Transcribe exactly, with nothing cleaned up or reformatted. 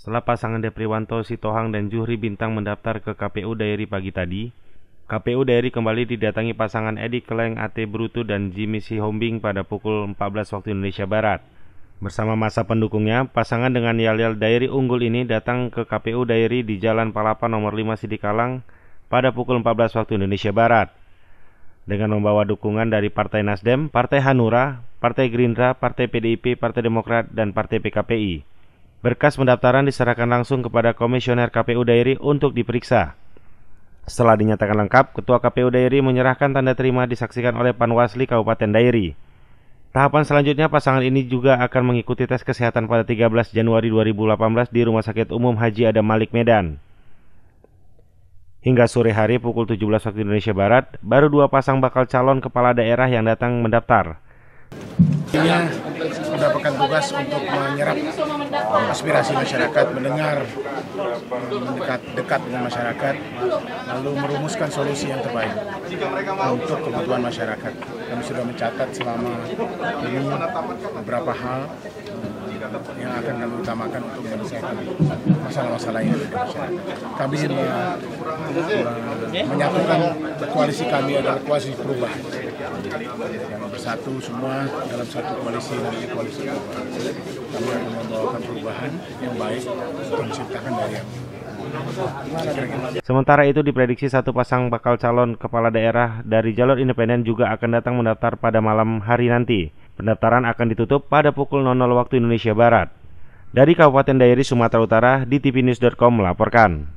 Setelah pasangan Depriwanto Sitohang dan Juhri Bintang mendaftar ke K P U Dairi pagi tadi, K P U Dairi kembali didatangi pasangan Edi Keleng Ate Brutu dan Jimmy Sihombing pada pukul empat belas waktu Indonesia Barat. Bersama masa pendukungnya, pasangan dengan yel-yel Dairi unggul ini datang ke K P U Dairi di Jalan Palapa nomor lima Sidikalang pada pukul empat belas waktu Indonesia Barat. Dengan membawa dukungan dari Partai Nasdem, Partai Hanura, Partai Gerindra, Partai P D I P, Partai Demokrat, dan Partai P K P I. Berkas pendaftaran diserahkan langsung kepada Komisioner K P U Dairi untuk diperiksa. Setelah dinyatakan lengkap, Ketua K P U Dairi menyerahkan tanda terima disaksikan oleh Panwasli Kabupaten Dairi. Tahapan selanjutnya pasangan ini juga akan mengikuti tes kesehatan pada tiga belas Januari dua ribu delapan belas di Rumah Sakit Umum Haji Adam Malik Medan. Hingga sore hari pukul tujuh belas waktu Indonesia Barat, baru dua pasang bakal calon kepala daerah yang datang mendaftar. Ini mendapatkan tugas untuk menyerap aspirasi masyarakat, mendengar, mendekat dekat dengan masyarakat, lalu merumuskan solusi yang terbaik untuk kebutuhan masyarakat. Kami sudah mencatat selama ini beberapa hal yang akan kami utamakan untuk menyelesaikan masalah-masalah yang ada di masyarakat. Kami menyatukan koalisi kami adalah koalisi perubahan. Yang bersatu semua dalam satu koalisi, namanya koalisi perubahan. Kami akan membawakan perubahan yang baik untuk menciptakan daya. Sementara itu diprediksi satu pasang bakal calon kepala daerah dari jalur independen juga akan datang mendaftar pada malam hari nanti. Pendaftaran akan ditutup pada pukul nol nol waktu Indonesia Barat. Dari Kabupaten Dairi, Sumatera Utara, D T V News dot com melaporkan.